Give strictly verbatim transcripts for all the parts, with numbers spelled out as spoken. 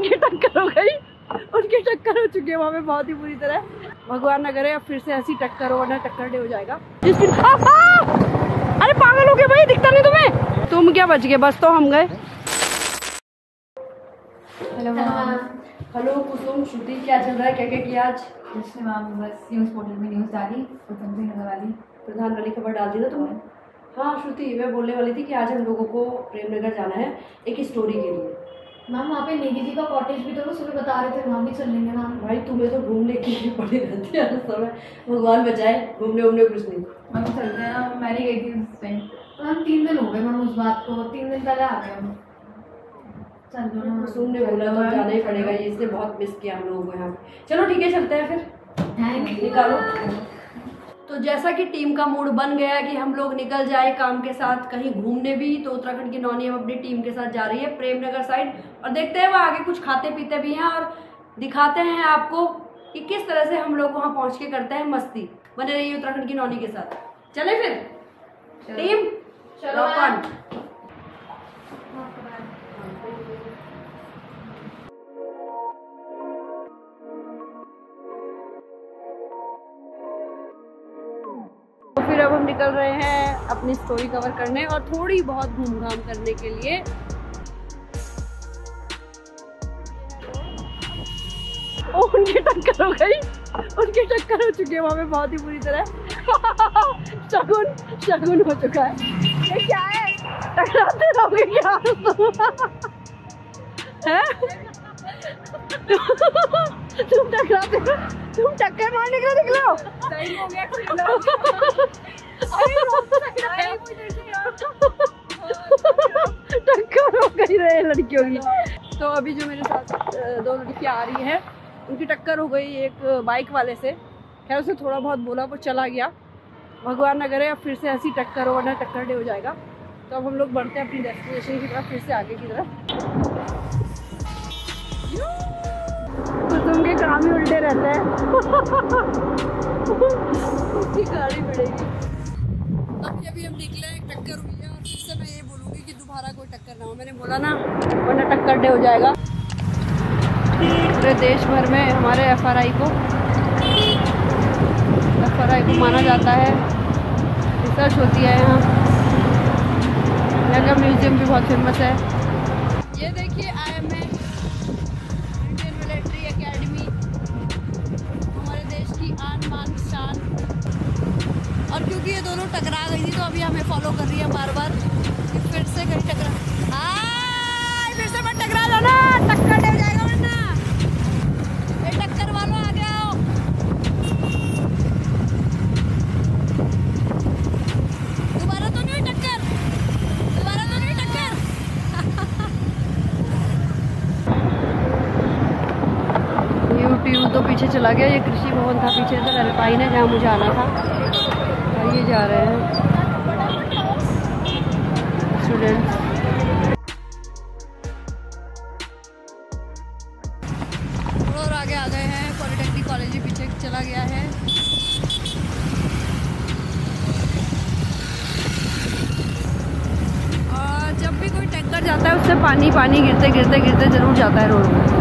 उनकी टक्कर हो गई, उनकी टक्कर हो चुकी है वहाँ पे बहुत ही बुरी तरह। भगवान न करे अब फिर से ऐसी टक्कर हो, वरना टक्कर डे हो जाएगा। जिस दिन अरे पागल हो गए भाई, दिखता नहीं तुम्हें? तुम क्या बच गए, बस तो हम गए। हेलो हेलो कुसुम, श्रुति, क्या चल रहा है, क्या क्या किया आज? कुछ नहीं मैम, बस न्यूज़ पोर्टल में न्यूज़ डाली, प्रधान वाली प्रधान वाली खबर डाल दी ना तुमने? हाँ श्रुति, मैं बोलने वाली थी कि आज हम लोगों को प्रेमनगर जाना है एक स्टोरी के लिए। मैम वहाँ पे नेगी जी का कॉटेज भी तो सुबह बता रहे थे, वहाँ भी चल लेंगे मैम। भाई तुम्हें तो घूमने की पड़ी रहती है समय, भगवान बचाए, घूमने उमने कुछ नहीं। मैम चलते हैं, मैं नहीं गई थी उस टाइम। मैम तीन दिन हो गए मैम उस बात को, तीन दिन पहले आ गए हम। कुसुम ने बोला तो जाना ही पड़ेगा, ये इसने बहुत मिस किया हम लोगों को यहाँ। चलो ठीक है, चलते हैं फिर, निकालो। तो जैसा कि टीम का मूड बन गया कि हम लोग निकल जाए काम के साथ कहीं घूमने भी, तो उत्तराखंड की नौनी अब अपनी टीम के साथ जा रही है प्रेमनगर साइड, और देखते हैं वहाँ आगे कुछ खाते पीते भी हैं और दिखाते हैं आपको कि किस तरह से हम लोग वहाँ पहुँच के करते हैं मस्ती। बने रहिए उत्तराखंड की नौनी के साथ। चले फिर टीम, रॉक ऑन। तो फिर अब हम निकल रहे हैं अपनी स्टोरी कवर करने और थोड़ी बहुत घूम घाम करने के लिए। ओ उनकी टक्कर हो गई, उनकी टक्कर हो चुकी है वहाँ पे बहुत ही बुरी तरह। शगुन शगुन हो चुका है। ये क्या है, टकराते रहोगे क्या है? तुम टकराते, तुम टक्कर मारने के लिए निकलो। सही हो गया, टक्कर हो गई रहे लड़कियों की। तो अभी जो मेरे साथ दो लड़कियां आ रही है, उनकी टक्कर हो गई एक बाइक वाले से। खैर उसे थोड़ा बहुत बोला, वो चला गया। भगवान न करे अब फिर से ऐसी टक्कर हो, वरना टक्कर डे हो जाएगा। तो अब हम लोग बढ़ते हैं अपनी डेस्टिनेशन की तरफ, फिर से आगे की तरफ। कुसुम के काम ही उल्टे रहते हैं। उसकी गाड़ी मिलेगी। अभी अभी हम निकले, एक टक्कर हुई है और फिर से मैं ये बोलूँगी कि दोबारा कोई टक्कर ना हो। मैंने बोला ना, वरना टक्कर डे हो जाएगा। पूरे देश भर में हमारे एफ आर आई को एफ आर आई को माना जाता है, रिसर्च होती है यहाँ। यहाँ का म्यूजियम भी बहुत फेमस है। ये देखिए I am a Indian military academy, हमारे देश की आन बान शान। और क्योंकि ये दोनों टकरा गई थी तो अभी हमें फॉलो कर रही है बार बार कि फिर से कहीं टकरा, हाँ फिर से मत टकरा जाना, टक्कर डे हो जाएगा वरना। ये टक्कर वालों आ गया हो। दोबारा तो नहीं टक्कर, दोबारा तो नहीं टक्कर। यूट्यूब तो पीछे चला गया, ये कृषि भवन था पीछे से, हेल्पलाइन है जहाँ मुझे आना था। ये जा रहे हैं स्टूडेंट्स। और आगे आ गए हैं, पॉलिटेक्निक कॉलेज भी पीछे चला गया है। और जब भी कोई टैंकर जाता है उससे पानी पानी गिरते गिरते गिरते जरूर जाता है रोड में।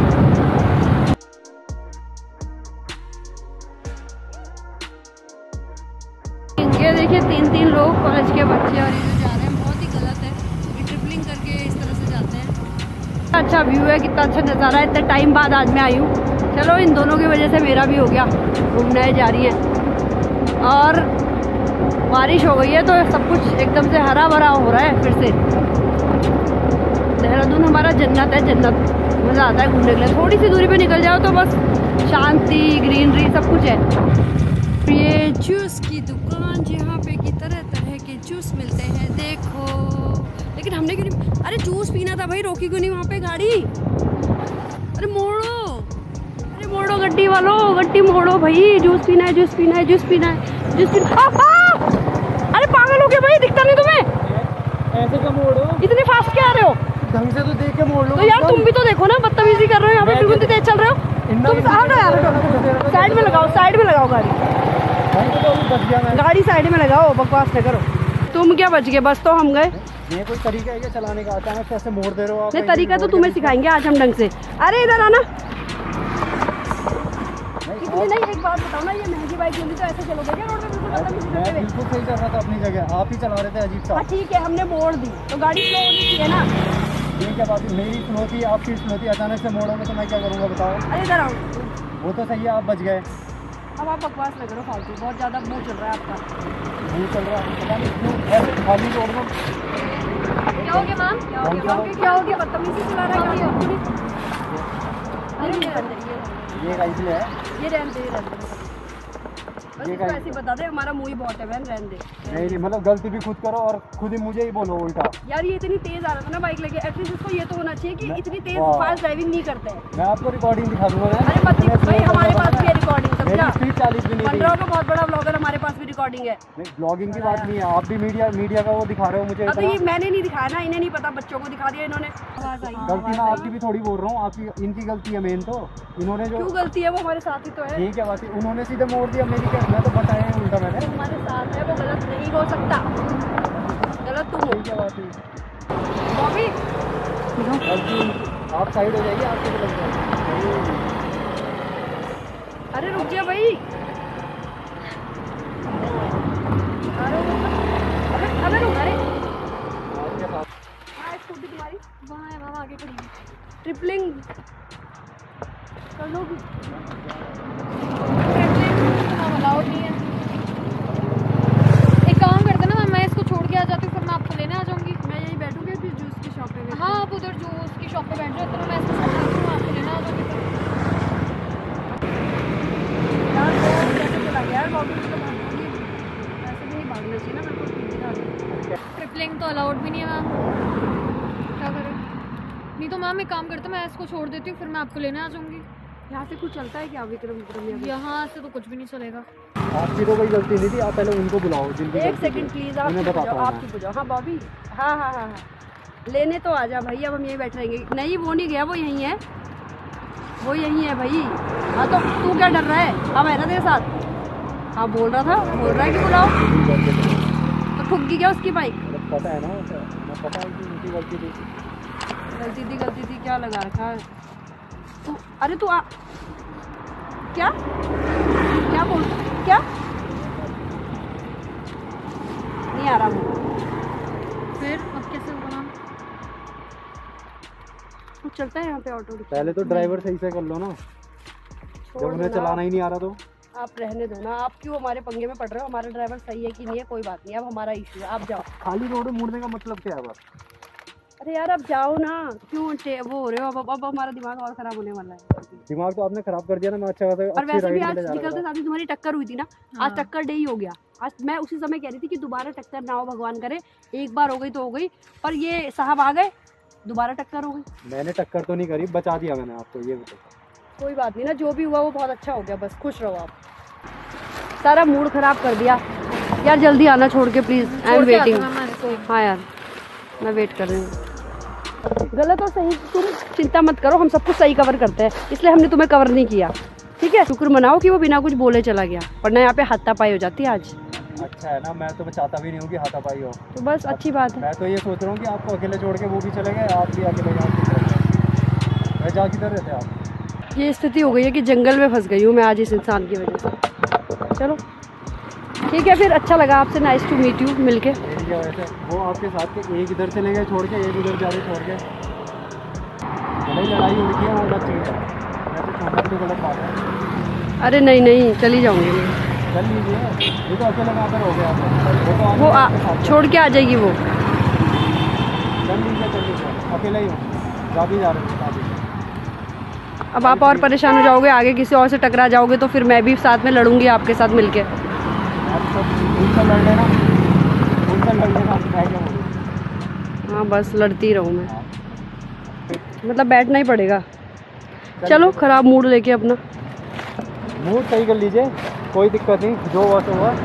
ये देखिए तीन तीन लोग कॉलेज के बच्चे और ये जो जा रहे हैं, बहुत ही गलत है। ये ट्रिपलिंग करके इस तरह से जाते हैं। अच्छा व्यू है, कितना अच्छा नज़ारा है। इतने टाइम बाद आज मैं आई हूँ। चलो इन दोनों की वजह से मेरा भी हो गया, घूमने जा रही हैं। और बारिश हो गई है तो सब कुछ एकदम से हरा भरा हो रहा है फिर से। देहरादून हमारा जन्नत है, जन्नत। मज़ा आता है घूमने के लिए। थोड़ी सी दूरी पे निकल जाओ तो बस शांति, ग्रीनरी, सब कुछ है। ये जूस की दुकान जहाँ पे की तरह तरह के जूस मिलते हैं, देखो। लेकिन हमने क्यों नहीं, अरे जूस पीना था भाई, रोकी क्यों नहीं वहाँ पे गाड़ी? अरे मोड़ो, अरे मोड़ो गड्डी वालों, गड्डी मोड़ो भाई। जूस पीना है, जूस पीना है, जूस पीना है, जूस पीना। अरे पागल हो गए भाई, दिखता नहीं तुम्हें? ऐसे का मोड़ो, इतने फास्ट क्या आ रहे हो? ढंग से तो देख के मोड़ लो। तो यार तुम भी तो देखो ना, बदतमीजी कर रहे हो यहाँ पे, बिल्कुल तेज चल रहे हो तुम। साइड में लगाओ, साइड में लगाओ गाड़ी, गाड़ी साइड में लगाओ, बकवास न करो। तुम क्या बच गए, बस तो हम गए। ये कोई तरीका है क्या चलाने का? अचानक से ऐसे मोड़ दे रहे हो आप। नहीं तरीका तो तुम्हें सिखाएंगे आज हम ढंग से। अरे इधर आना। इतनी नहीं, एक बात बताओ ना, ये महंगी बाइक लेनी तो ऐसे चलोगे क्या रोड पे? बिल्कुल बदतमीजी करते हुए। बिल्कुल सही कर रहा था अपनी जगह, आप ही चला रहे थे अजीब सा। हाँ ठीक है, हमने मोड़ दी तो गाड़ी स्लो होनी चाहिए ना। ये क्या बात है, मेरी स्लो थी आपकी स्लो थी, अचानक से मोड़ोगे तो मैं क्या करूँगा बताओ? अरे इधर आओ। वो तो सही है, आप बच गए। अब आप बकवास न करो फालतू, बहुत ज़्यादा मुँह चल रहा है आपका। मुँह चल रहा है पता नहीं क्यों ऐसे खाली रोड में। क्या हो गया मैम? क्या हो गया? क्या हो गया? बदतमीजी चला रहा है। अरे ये रहने दे, ये गाइस ले है, ये रहने दे, रहने दे। बस इसको ऐसे ही बता दे, हमारा मुँह ही बहुत है बहन, रहने दे। नहीं नहीं मतलब गलती भी खुद करो और खुद ही मुझे ही बोलो उल्टा। यार ये इतनी तेज आ रहा था ना बाइक लेके, एटलीस्ट इसको ये तो होना चाहिए कि इतनी तेज फास्ट ड्राइविंग नहीं करते हैं। मैं आपको रिकॉर्डिंग दिखा दूंगा। अरे मत भाई, हमारे पास भी है रिकॉर्डिंग, समझा? स्पीड चालीस भी नहीं बन रहा होगा बहुत बड़ा ब्लॉगर, हमारे पास भी रिकॉर्डिंग है। ब्लॉगिंग की बात नहीं है, आप भी मीडिया मीडिया का वो दिखा रहे हो मुझे। अब ये मैंने नहीं दिखाया ना, इन्हें नहीं पता, बच्चों को दिखा दिया इन्होंने। गलती ना आपकी भी थोड़ी बोल रहा हूँ, आपकी इनकी गलती है मेन तो। इन्होंने जो क्यों गलती है, वो हमारे साथ ही तो है। ठीक है बात है, उन्होंने सीधे मोड़ दिया, मेरी क्या, मैं तो बताया है उल्टा मैंने। हमारे साथ है, वो गलत नहीं हो सकता, गलत तुम हो। ठीक है बात है बॉबी गलती आप साइड हो जाइए, आपको तो लग जाएगी। अरे रुक जा भाई, अरे अबे अबे रुक, अरे हाँ स्कूटी तुम्हारी वहाँ है, वहाँ आगे खड़ी है। ट्रिपलिंग कर लोगी? ट्रिपलिंग अलाउड नहीं है। एक काम करते ना, मैं इसको छोड़ के आ जाती हूँ, फिर मैं आपको लेने आ जाऊँगी। मैं यहीं बैठूँगी फिर जूस की शॉप पे। हाँ आप उधर जूस की शॉप पे बैठ जाओ, तो मैं इसको छोड़ जाती हूँ, आपको लेने आ जाऊँगी। यार बहुत कैसे चला गया यार बॉबी, ऐसे भी नहीं भागना चाहिए ना, मेरे को ट्रिपलिंग तो अलाउड भी नहीं है मैम, क्या करें? नहीं तो मैम एक काम करते, मैं इसको छोड़ देती हूँ, फिर मैं आपको लेने आ जाऊँगी। यहाँ से कुछ चलता है क्या विक्रम? विक्रम यहाँ से तो कुछ भी नहीं चलेगा। आपकी तो कोई गलती नहीं थी, आप पहले उनको बुलाओ जिनकी। एक सेकंड प्लीज, आप चुप हो जाओ, आप चुप हो जाओ। हाँ बॉबी, हाँ हाँ हाँ हाँ लेने तो आ जा भाई, अब हम यहीं बैठ रहेंगे। नहीं वो नहीं गया, वो यहीं है, वो यहीं है भाई। हाँ तो तू क्या डर रहा है, हम है ना तेरे साथ। हाँ बोल रहा था, बोल रहा है कि बुलाओ, तो ठुक गई क्या उसकी बाइक? पता है ना, पता है कि उनकी गलती थी। गलती थी गलती थी क्या लगा रखा है तू? अरे तू आ, क्या क्या बोल, क्या नहीं आ रहा वो? फिर अब कैसे होगा? कुछ चलता है यहाँ पे ऑटो? पहले तो ड्राइवर सही से कर लो ना, जब उन्हें चलाना ही नहीं आ रहा तो। आप रहने दो ना, आप क्यों हमारे पंगे में पड़ रहे हो? हमारा ड्राइवर सही है कि नहीं है कोई बात नहीं, अब हमारा इशू है, आप जाओ। खाली रोड में मुड़ने का मतलब क्या है? अरे यार अब जाओ ना, क्यों वो हो रहे हो? अब अब हमारा दिमाग और खराब होने वाला है। दिमाग तो आपने खराब कर दिया ना, मैं अच्छा खासा। और वैसे भी आज निकलते साथ ही तुम्हारी टक्कर हुई थी ना। हाँ। आज टक्कर डे ही हो गया। आज मैं उसी समय कह रही थी कि दोबारा टक्कर ना हो, भगवान करे, एक बार हो गई तो हो गई, पर ये साहब आ गए, दोबारा टक्कर हो गई। मैंने टक्कर तो नहीं करी, बचा दिया मैंने आपको, ये बताओ। कोई बात नहीं ना, जो भी हुआ वो बहुत अच्छा हो गया, बस खुश रहो आप। सारा मूड खराब कर दिया यार, जल्दी आना छोड़ के प्लीज, आई एम वेटिंग। हाँ यार मैं वेट कर रही हूँ। गलत और सही तुम चिंता मत करो, हम सब कुछ सही कवर करते हैं, इसलिए हमने तुम्हें कवर नहीं किया, ठीक है? शुक्र मनाओ कि वो बिना कुछ बोले चला गया, वरना यहाँ पे हाथापाई हो जाती है आज। अच्छा है ना, मैं तो चाहता भी नहीं हूँ कि हाथापाई हो, तो बस अच्छी बात है। मैं तो ये सोच रहा हूँ कि आपको अकेले छोड़ के वो भी चले गए, आप भी अकेले यहाँ जा किधर रहते आप? ये स्थिति हो गई है कि जंगल में फंस गई हूँ मैं आज इस इंसान की वजह से। चलो ठीक है फिर, अच्छा लगा आपसे, नाइस टू मीट यू मिलके। वैसे वो आपके साथ के एक इधर चले गए छोड़ के, एक उधर जा रहे छोड़ के, लड़ाई लड़ाई हो रही है, वो गलत चीज़ है, मैं तो छोड़ना तो गलत बात है। अरे नहीं नहीं चली जाऊँगी मैं। चल लीजिए, ये तो अकेले कहाँ पर हो गया, वो तो वो आ, छोड़ के आ जाएगी वो। चल लीजिए चल लीजिए, अकेले ही हूँ, जा भी जा रहे हैं। अब आप और परेशान हो जाओगे, आगे किसी और से टकरा जाओगे तो फिर मैं भी साथ में लड़ूंगी आपके साथ मिलके। हाँ बस लड़ती रहूँ मैं, मतलब बैठना ही पड़ेगा। चलो खराब मूड लेके अपना मूड सही कर लीजिए, कोई दिक्कत नहीं, जो हुआ तो हुआ।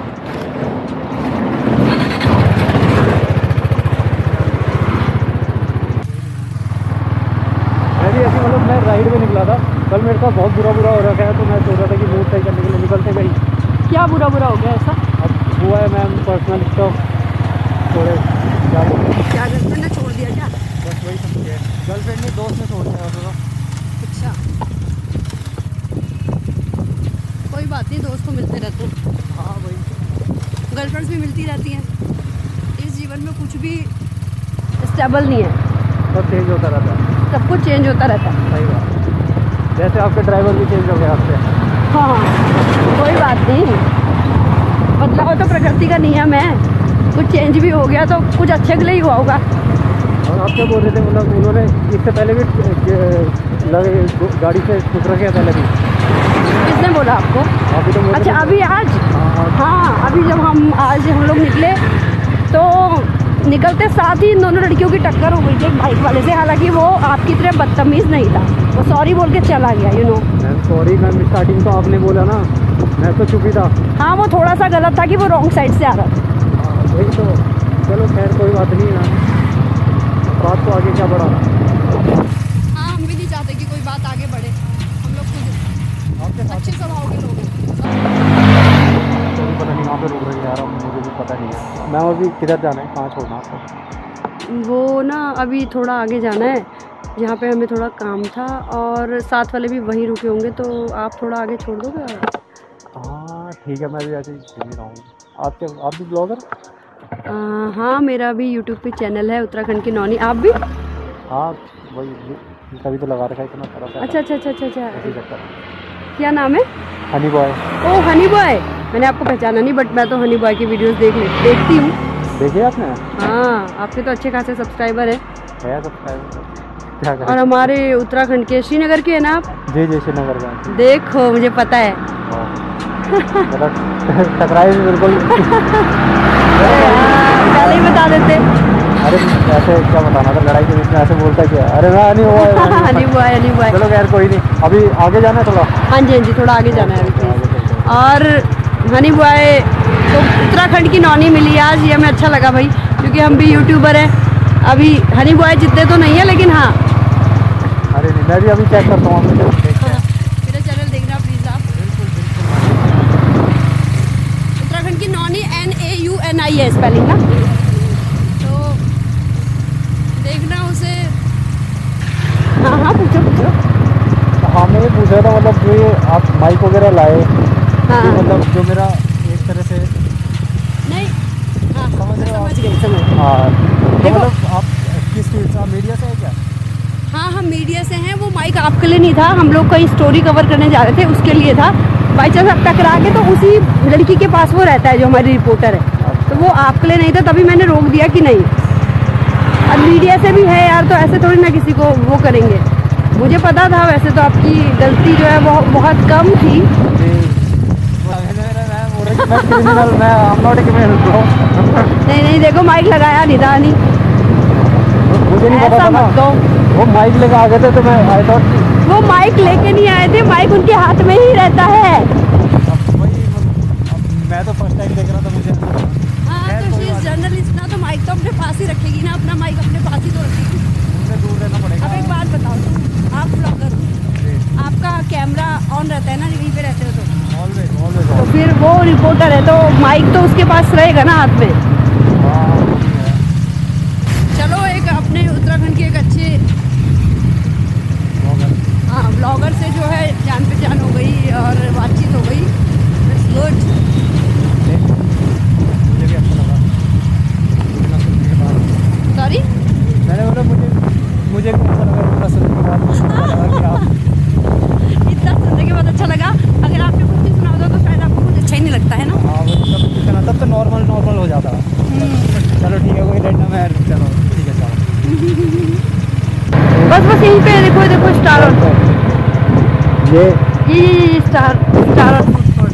मैं भी ऐसी मतलब मैं राइड में निकला था कल, मेरे साथ बहुत बुरा बुरा हो रखा है, तो मैं सोच रहा था कि मूड सही करने के लिए निकलते गई। क्या बुरा बुरा हो गया ऐसा? अब हुआ है मैम पर्सनल स्टॉक, थोड़े क्या गर्लफ्रेंड ने छोड़ दिया क्या? बस वही समझिए, गर्लफ्रेंड ने दोस्त ने छोड़ दिया थोड़ा। अच्छा, कोई बात नहीं, दोस्त तो मिलते रहते हैं। हाँ वही, गर्लफ्रेंड्स भी मिलती रहती हैं। इस जीवन में कुछ भी स्टेबल नहीं है, सब चेंज होता रहता है। सब कुछ चेंज होता रहता है। सही बात, जैसे आपके ड्राइवर भी चेंज हो गए आपसे। हाँ, कोई बात नहीं, बदलाव तो प्रकृति का नियम है। कुछ चेंज भी हो गया तो कुछ अच्छे के लिए ही हुआ होगा। और आप क्या बोल रहे थे, मतलब उन्होंने इससे पहले भी लगे गाड़ी से टूट रखे पहले भी? किसने बोला आपको? अभी तो अच्छा, अभी आज? हाँ, हाँ, अभी जब हम आज हम लोग निकले तो निकलते साथ ही इन दोनों लड़कियों की टक्कर हो गई थी एक बाइक वाले से। हालांकि वो आपकी तरह बदतमीज़ नहीं था, वो सॉरी बोल के चला गया, you know. Ma'am sorry ma'am, starting तो आपने बोला ना, मैं तो चुप ही था। हाँ, वो थोड़ा सा गलत था कि वो रॉन्ग साइड से आ रहा था। हाँ वही तो, चलो खैर कोई बात नहीं है, बात तो आगे क्या बढ़ा। हाँ, हम भी नहीं चाहते कि कोई बात आगे बढ़े, हम लोग खुद आपके अच्छे स्वभाव के लोग हैं। पता नहीं कहाँ पे रुक रही है यार, अब मुझे भी पता नहीं है। मैं अभी किधर जाना है, कहाँ छोड़ना आपको? वो ना अभी थोड़ा आगे जाना है, जहाँ पे हमें थोड़ा काम था, और साथ वाले भी वहीं रुके होंगे, तो आप थोड़ा आगे छोड़ दोगे? हाँ ठीक है, मैं भी ऐसे ही घूम रहा हूँ। आपके आप भी ब्लॉगर? हाँ, मेरा भी यूट्यूब पे चैनल है उत्तराखंड की नौनी। आप भी? हाँ वही, तभी तो लगा रखा है इतना सारा। अच्छा अच्छा अच्छा अच्छा अच्छा इसी चक्कर। क्या नाम है? Honey boy. ओ हनी बॉय, मैंने आपको पहचाना नहीं, बट मैं तो हनी बॉय की वीडियोस देख ले देखती हूँ। देखिए आपने? हाँ, आपके तो अच्छे खासे सब्सक्राइबर है। है सब्सक्राइबर, क्या करें। और हमारे उत्तराखंड के श्रीनगर के है ना आप? जी जी, श्रीनगर का। देखो, मुझे पता है। मतलब टकराए बिल्कुल। पहले ही बता देते। अरे ऐसे क्या बताना था, लड़ाई के बीच में ऐसे बोलता क्या? अरे मैं नहीं हुआ हनी बॉय, हनी बॉय। चलो खैर कोई नहीं, अभी आगे जाना है थोड़ा। हाँ जी हाँ जी, थोड़ा आगे जाना है अभी प्लीज। और हनी बॉय तो उत्तराखंड की नौनी मिली आज, ये हमें अच्छा लगा भाई, क्योंकि हम भी यूट्यूबर हैं। अभी हनी बॉय जितने तो नहीं है, लेकिन हाँ। अरे नहीं, मैं भी अभी चेक करता हूँ। मेरा चैनल देखना प्लीज आप। उत्तराखंड की नौनी, N A U N I है स्पेलिंग ना, तो देखना उसे। हाँ हाँ, पूछो पूछो। हाँ मैं ये पूछ रहा था, मतलब जो ये आप माइक वगैरह लाए, हाँ तो मतलब जो मेरा एक तरह से नहीं, हाँ समझ रहे हो? समझ गई समझ। हाँ, तो देखो, मतलब आप किस फील्ड से, आप मीडिया से है क्या? हाँ हम मीडिया से हैं। वो माइक आपके लिए नहीं था, हम लोग कहीं स्टोरी कवर करने जा रहे थे, उसके लिए था। बाई चांस आप टकरा के, तो उसी लड़की के पास वो रहता है जो हमारी रिपोर्टर है, तो वो आपके लिए नहीं था, तभी मैंने रोक दिया कि नहीं। अब मीडिया से भी है यार, तो ऐसे थोड़ी ना किसी को वो करेंगे। मुझे पता था वैसे तो आपकी गलती जो है वो बहुत कम थी। नहीं नहीं, देखो माइक लगाया नहीं था, नहीं मुझे नहीं पता था ना, वो माइक लेके आ गए थे, तो मैं आई थॉट वो माइक लेके नहीं आए थे, माइक उनके हाथ में ही रहता है। मैं तो फर्स्ट टाइम देख रहा था, मुझे। हाँ तो शी इज जर्नलिस्ट ना, तो माइक तो अपने पास ही रखेगी ना, अपना माइक अपने पास ही तो रखेगी। उनसे दूर रहना पड़ेगा। अब एक बात बताओ, आप ब्लॉगर हो, आपका कैमरा ऑन रहता है ना, यहीं पे रहते हो तो ऑलवेज ऑलवेज। तो फिर वो रिपोर्टर है, तो माइक तो उसके पास रहेगा ना हाथ में। चलो, एक अपने उत्तराखंड के एक अच्छे हाँ ब्लॉगर से जो है जान पहचान हो गई और बातचीत हो गई। It's good. मुझे भी अच्छा लगा सॉरी, मैंने बोला मुझे मुझे भी अच्छा लगा, इतना सुनने के बाद अच्छा लगा कि आप इतना सुनने के बाद अच्छा लगा। अगर आपने कुछ नहीं सुना होता तो शायद आपको कुछ अच्छा ही नहीं लगता है ना। हाँ वो तब तब तो नॉर्मल नॉर्मल हो जाता। चलो ठीक है, कोई रेंडम है, चलो ठीक है चलो। बस बस यहीं पे देखो, देखो स्टार और ये ये ये स्टार स्टार और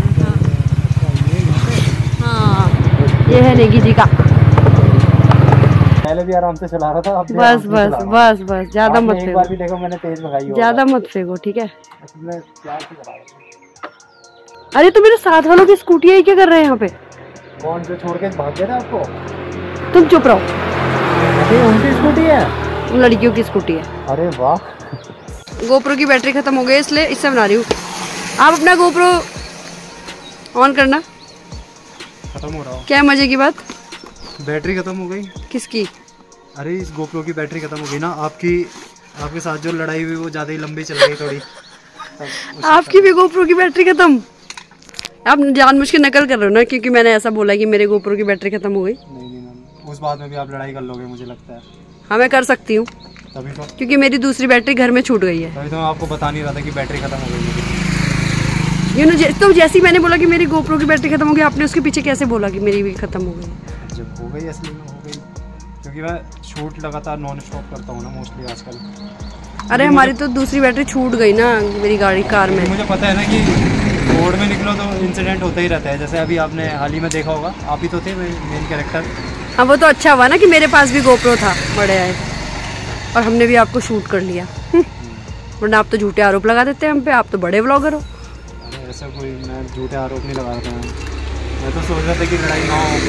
हाँ, ये है नेगी जी का। पहले भी आराम से चला रहा था, अब भी बस आराम से बस चला रहा हूँ। बस बस ज्यादा आपने मत एक फेंको, बार भी देखो मैंने तेज भगाई होगा। ज्यादा मत फेंको, ठीक है। मैं प्यार से चला रहा हूँ। अरे तो मेरे साथ वालों की स्कूटी है, क्या कर रहे हैं यहाँ पे? कौन जो छोड़ के भाग गया था आपको? तुम चुप रहो, अरे उनकी स्कूटी है, उन लड़कियों की स्कूटी है। अरे वाह। गोप्रो की बैटरी खत्म हो गई, इसलिए इससे बना रही हूँ। आप अपना गोप्रो ऑन करना। खत्म हो रहा हो। क्या है मजे की बात? बैटरी खत्म हो गई। किसकी? अरे इस गोप्रो की बैटरी खत्म हो गई ना। आपकी आपके साथ जो लड़ाई हुई वो ज़्यादा ही लंबी चल गई थोड़ी। आपकी भी गोप्रो की बैटरी खत्म? आप जानबूझ के नकल कर रहे हो ना, क्योंकि मैंने ऐसा बोला कि मेरे गोप्रो की बैटरी खत्म हो गई। नहीं नहीं मैम, उस बात में भी आप लड़ाई कर लोगे मुझे लगता है। हाँ मैं कर सकती हूँ, तभी तो क्योंकि मेरी दूसरी बैटरी घर में छूट गई है। तभी तो मैं आपको बता नहीं रहा था कि बैटरी खत्म हो गई मेरी। यू नो, तो जैसे ही मैंने बोला कि मेरी गोप्रो की बैटरी खत्म हो गई, आपने उसके पीछे कैसे बोला कि मेरी भी खत्म हो गई? जब हो गई असली में हो गई, क्योंकि मैं शूट लगातार नॉन स्टॉप करता हूँ ना मोस्टली आजकल। अरे हमारी तो दूसरी बैटरी छूट गई ना मेरी गाड़ी कार में। मुझे पता है ना कि रोड में निकलो तो इंसिडेंट होता ही रहता है। जैसे अभी आपने हाल ही में देखा होगा, आप ही तो थे मेन कैरेक्टर। हाँ वो तो अच्छा हुआ ना कि मेरे पास भी गोप्रो था, बड़े आए और हमने भी आपको शूट कर लिया। वरना आप तो झूठे आरोप लगा देते हैं हम पे, आप तो बड़े व्लॉगर हो। अरे ऐसा कोई मैं झूठे आरोप नहीं लगा रहा था। मैं तो सोच रहा था कि लड़ाई ना हो।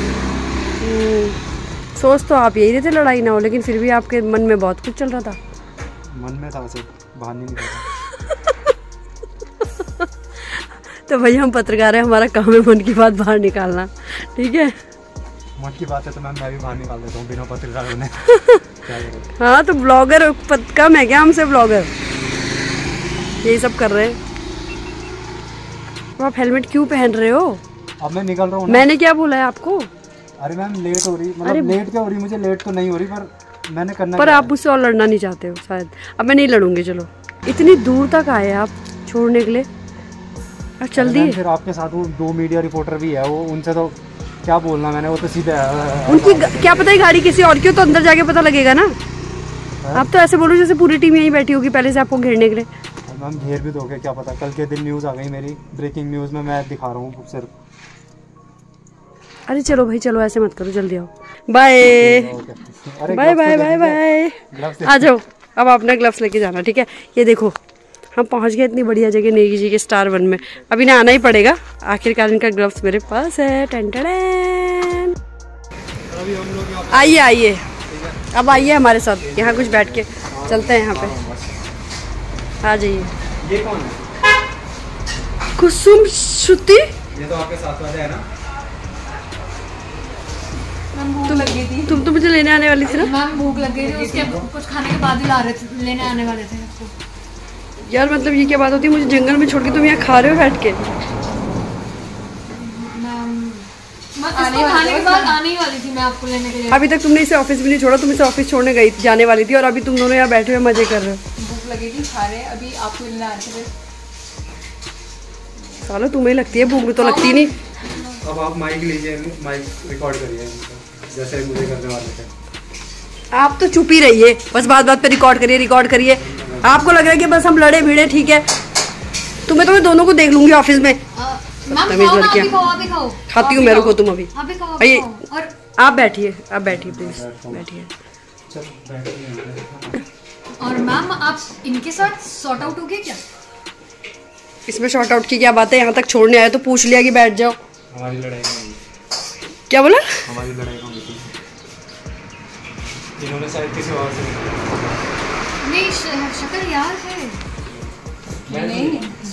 सोच तो आप यही रहे थे लड़ाई ना हो, लेकिन फिर भी आपके मन में बहुत कुछ चल रहा था। मन में था, वैसे बाहर नहीं निकला। तो भैया हम पत्रकार हैं, हमारा काम है मन की बात बाहर निकालना, ठीक है? मन की बात है तो मैम मैं भी बाहर निकाल देता हूँ बिना पत्रकार होने। हाँ तो ब्लॉगर कम है क्या हमसे? ब्लॉगर यही सब कर रहे हैं। तो आप हेलमेट क्यों पहन रहे हो? अब मैं निकल रहा हूँ। मैंने क्या बोला है आपको? अरे मैम लेट हो रही, मतलब लेट क्या हो रही? मुझे लेट तो नहीं हो रही, पर मैंने करना। पर आप मुझसे और लड़ना नहीं चाहते हो शायद। अब मैं नहीं लड़ूंगी। चलो, इतनी दूर तक आए आप छोड़ने के लिए, अब चल दिए। फिर आपके साथ वो दो मीडिया रिपोर्टर भी है, वो उनसे तो क्या बोलना मैंने, वो तो सीधे उनकी क्या पता है गाड़ी किसी और की हो, तो अंदर जाके पता लगेगा ना। आप तो ऐसे बोलो जैसे पूरी टीम यहीं बैठी होगी पहले से आपको घेरने के लिए। मैम घेर भी दोगे क्या पता, कल के दिन न्यूज़ आ गई मेरी, ब्रेकिंग न्यूज़ में मैं दिखा रहा हूँ सिर्फ। अरे चलो भाई चलो, ऐसे मत करो, जल्दी आओ। Bye bye bye bye bye. आ जाओ, अब अपना ग्लव्स लेके जाना, ठीक है? ये देखो हम पहुंच गए इतनी बढ़िया जगह, नेगी जी के स्टार वन में। अब इन्हें आना ही पड़ेगा, आखिरकार इनका ग्लव्स मेरे पास है। टन टन। आइए आइए, अब आइए हमारे साथ, यहाँ कुछ बैठ के चलते हैं यहाँ पे। आ जाइए। ये कौन है? कुसुम श्रुति। ये तो आपके साथ वाले है ना? भूख लग गई थी। तुम तो मुझे लेने आने वाली थी ना? मैम भूख लग गई थी, उसके कुछ खाने के बाद ही ला रहे थे, लेने आने वाले थे आपको। यार मतलब ये क्या बात होती है, मुझे जंगल में छोड़ के तुम यहाँ खा रहे हो बैठ के? आने खाने के बाद आने ही वाली थी मैं आपको लेने के लिए। अभी तक तुमने इसे ऑफिस भी नहीं छोड़ा, तुम इसे ऑफिस छोड़ने गई जाने वाली थी और अभी तुम दोनों यहाँ बैठे हुए मजे कर रहे हो। भूख लगी थी, खा रहे, अभी आपको लेने आ रहे थे। सालो तुम्हें लगती है भूख, में तो लगती नहीं। अब आप माइक लीजिए, माइक रिकॉर्ड करिए जैसे मुझे करने वाले थे। आप तो चुप ही रहिए, बस बात बात पे रिकॉर्ड करिए रिकॉर्ड करिए। आपको लग रहा है कि बस हम लड़े भिड़े, ठीक है? तुम्हें तो मैं दोनों को देख लूंगी ऑफिस में। खाती हूँ मैं, रुको तुम अभी। आइए आप बैठिए, आप बैठिए प्लीज, बैठिए। और मैम आप इनके साथ सॉर्ट आउट हो गए क्या? इसमें शॉर्ट आउट की क्या बात है? यहाँ तक छोड़ने आए तो पूछ लिया कि बैठ जाओ। हमारी लड़ाई क्या बोला? हमारी लड़ाई कौन थी? इन्होंने शायद किसी और से नहीं, शक्ल यार है। नहीं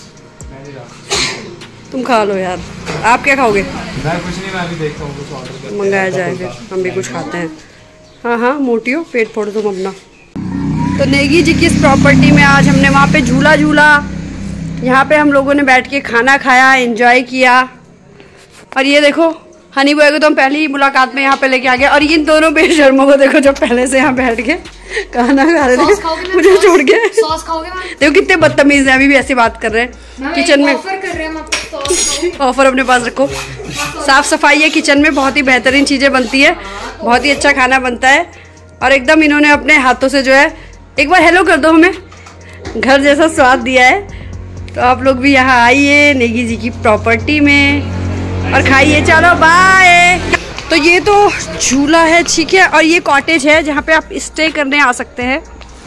तुम खा लो यार। आप क्या खाओगे? मैं कुछ नहीं, मैं अभी देखता हूँ कुछ ऑर्डर करके मंगाया जाए, फिर हम भी कुछ खाते हैं। हाँ हाँ मोटी हो, पेट फोड़ो तुम अपना। तो नेगी जी की इस प्रॉपर्टी में आज हमने वहाँ पे झूला झूला, यहाँ पे हम लोगों ने बैठ के खाना खाया, एंजॉय किया। और ये देखो हनी बॉय को तो हम पहली मुलाकात में यहाँ पे लेके आ गए, और इन दोनों बेशर्मों को देखो जो पहले से यहाँ बैठ के खाना खा रहे थे मुझे छोड़ के। सॉस खाओगे मैम? देखो कितने बदतमीज हैं, अभी भी ऐसी बात कर रहे हैं किचन में। ऑफर कर रहे हैं हम आपको सॉस। ऑफर अपने पास रखो। साफ सफाई है किचन में, बहुत ही बेहतरीन चीजें बनती है, बहुत ही अच्छा खाना बनता है। और एकदम इन्होंने अपने हाथों से जो है, एक बार हेलो कर दो, हमें घर जैसा स्वाद दिया है। तो आप लोग भी यहाँ आइए नेगी जी की प्रॉपर्टी में और खाइए। चलो बाय। तो ये तो झूला है, ठीक है, और ये कॉटेज है जहाँ पे आप स्टे करने आ सकते हैं।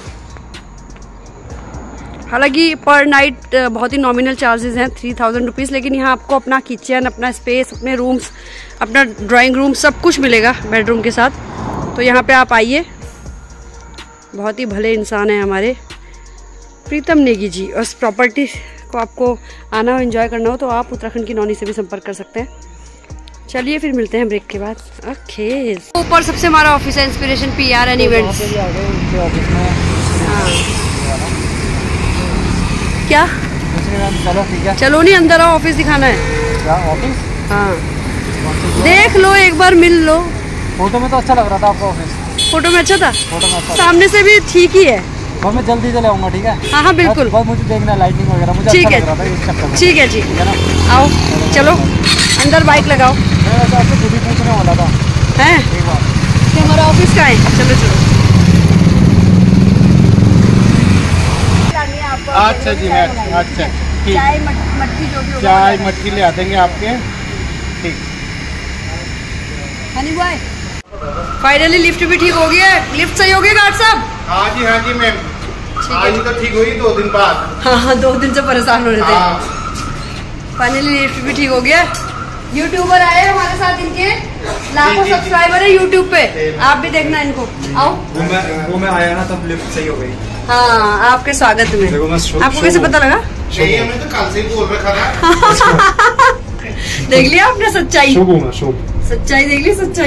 हालांकि पर नाइट बहुत ही नॉमिनल चार्जेस हैं, थ्री थाउजेंड रुपीज़, लेकिन यहाँ आपको अपना किचन, अपना स्पेस, अपने रूम्स, अपना ड्राइंग रूम सब कुछ मिलेगा बेडरूम के साथ। तो यहाँ पे आप आइए, बहुत ही भले इंसान हैं हमारे प्रीतम नेगी जी। और इस प्रॉपर्टी को आपको आना हो, एंजॉय करना हो तो आप उत्तराखंड की नौनी से भी संपर्क कर सकते हैं। चलिए फिर मिलते हैं ब्रेक के बाद। ओके, ऊपर सबसे हमारा ऑफिस है inspiration P R and events. क्या चलो ठीक है, चलो नहीं अंदर आओ, ऑफिस दिखाना है। क्या ऑफिस? हाँ देख लो एक बार, मिल लो। फोटो में तो अच्छा लग रहा था आपका ऑफिस। फोटो में अच्छा था, फोटो में अच्छा सामने से भी ठीक ही है। और मैं जल्दी चले आऊँगा, ठीक है? हाँ हाँ बिल्कुल, बस मुझे देखना लाइटिंग वगैरह, मुझे ठीक अच्छा है लग रहा था इस चक्कर में। ठीक है जी, ठीक है ना? आओ चलो अंदर बाइक लगाओ। मैं वैसे आपसे खुद ही पूछने वाला था हैं एक बार कि हमारा ऑफिस का है। चलो चलो। अच्छा जी, मैं अच्छा ठीक, चाय मट्ठी जो भी होगा चाय मट्ठी ले आ देंगे आपके। ठीक, हनी बॉय फाइनली लिफ्ट भी ठीक हो गई है। लिफ्ट सही हो गई गार्ड साहब? हाँ जी हाँ जी मैम, आज तो ठीक हुई दो दिन बाद। हाँ हाँ दो दिन से परेशान हो रहे थे। हाँ। फाइनली लिफ्ट भी ठीक हो गया। यूट्यूबर आए हमारे साथ, इनके लाखों सब्सक्राइबर है यूट्यूब पे, आप भी देखना इनको। आओ। वो मैं वो मैं आया ना तब लिफ्ट सही हो गई। हाँ आपके स्वागत में। देखो मैं आपको कैसे पता लगा? नहीं, हमने तो कल से ही बोल रखा था। देख लिया आपने सच्चाई, शुभ हूँ मैं, शुभ। सच्चाई देख ली, सच्चाई।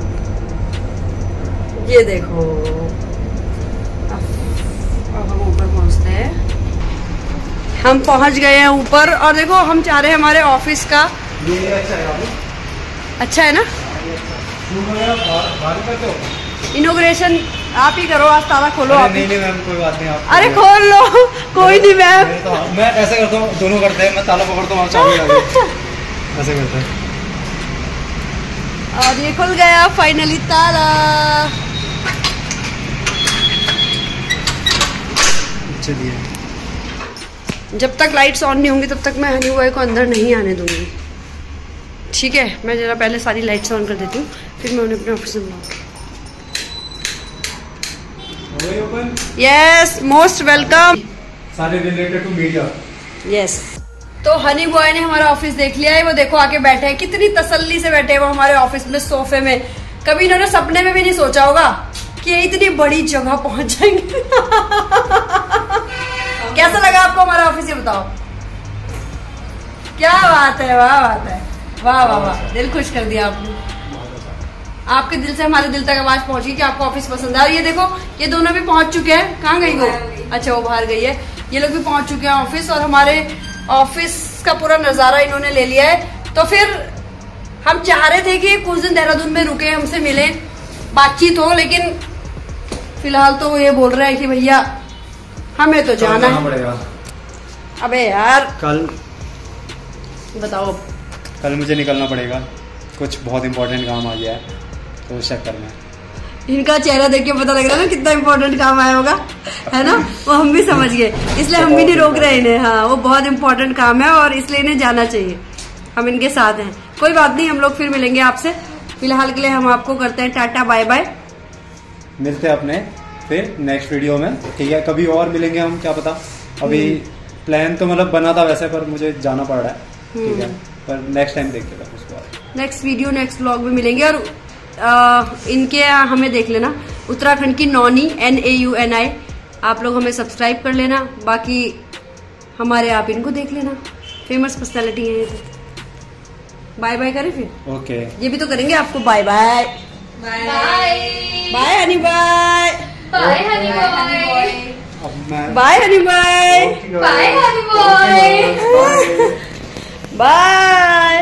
ये देखो अब हम ऊपर पहुंचते हैं। हम पहुंच गए हैं ऊपर और देखो हम चाह रहे हैं हमारे ऑफिस का। ये अच्छा है, अच्छा है ना? इनॉग्रेशन आप ही करो, आज ताला खोलो आप। नहीं नहीं मैम, कोई बात नहीं। आप अरे खोल लो, कोई नहीं मैम। मैं, तो, मैं ऐसे करता हूँ, दोनों करते हैं, मैं ताला पकड़ता हूँ, चाबी आ गई, ऐसे करते हैं। और ये खुल गया फाइनली ताला। चलिए, जब तक लाइट्स ऑन नहीं होंगी तब तक मैं हनी बॉय को अंदर नहीं आने दूंगी, ठीक है? मैं जरा पहले सारी लाइट्स ऑन कर देती हूँ, फिर मैं उन्हें अपने ऑफिस में बुलाऊंगी। Yes, most welcome. सारे रिलेटेड टू मीडिया। यस, तो हनी बॉय ने हमारा ऑफिस देख लिया है। वो देखो आके बैठे हैं, कितनी तसल्ली से बैठे हैं वो हमारे ऑफिस में सोफे में। कभी इन्होंने सपने में भी नहीं सोचा होगा कि ये इतनी बड़ी जगह पहुंच जाएंगे। कैसा लगा आपको हमारा ऑफिस, ये बताओ? क्या बात है, वाह बात है, वाह वाह वाह, दिल खुश कर दिया आपने। आपके दिल से हमारे दिल तक आवाज पहुंची कि आपको ऑफिस पसंद है। और ये देखो ये दोनों भी पहुंच चुके हैं। कहाँ गई वो? अच्छा वो बाहर गई है। ये लोग भी पहुंच चुके हैं ऑफिस, और हमारे ऑफिस का पूरा नजारा इन्होंने ले लिया है। तो फिर हम चाह रहे थे कि कुछ दिन देहरादून में रुके, हमसे मिले, बातचीत हो, लेकिन फिलहाल तो वो ये बोल रहे हैं कि भैया हमें तो जाना है। पड़ेगा। अबे यार कल बताओ। कल मुझे निकलना पड़ेगा, कुछ बहुत इंपॉर्टेंट काम आ गया है, तो उस चक्कर में। इनका चेहरा देख के पता लग रहा है ना कितना इम्पोर्टेंट काम आया होगा, है ना? वो हम भी समझ गए, इसलिए हम भी नहीं रोक रहे इन्हें। हाँ वो बहुत इम्पोर्टेंट काम है और इसलिए इन्हें जाना चाहिए। हम इनके साथ हैं, कोई बात नहीं, हम लोग फिर मिलेंगे आपसे। फिलहाल के लिए हम आपको करते हैं टाटा बाय बाय। मिलते हैं अपने फिर नेक्स्ट वीडियो में, ठीक है? कभी और मिलेंगे हम, क्या पता। अभी प्लान तो मतलब बना था वैसे, पर मुझे जाना पड़ रहा है, ठीक है? पर नेक्स्ट टाइम देखिएगा उसके बाद। नेक्स्ट वीडियो नेक्स्ट व्लॉग में मिलेंगे। और आ, इनके हमें देख लेना, उत्तराखंड की नौनी, N A U N I, आप लोग हमें सब्सक्राइब कर लेना। बाकी हमारे आप इनको देख लेना, फेमस पर्सनैलिटी है ये तो। बाय बाय करें फिर? ओके, ये भी तो करेंगे आपको bye bye. Bye bye honey bye. Bye honey boy. अब मैं bye honey bye. Bye honey boy. Bye.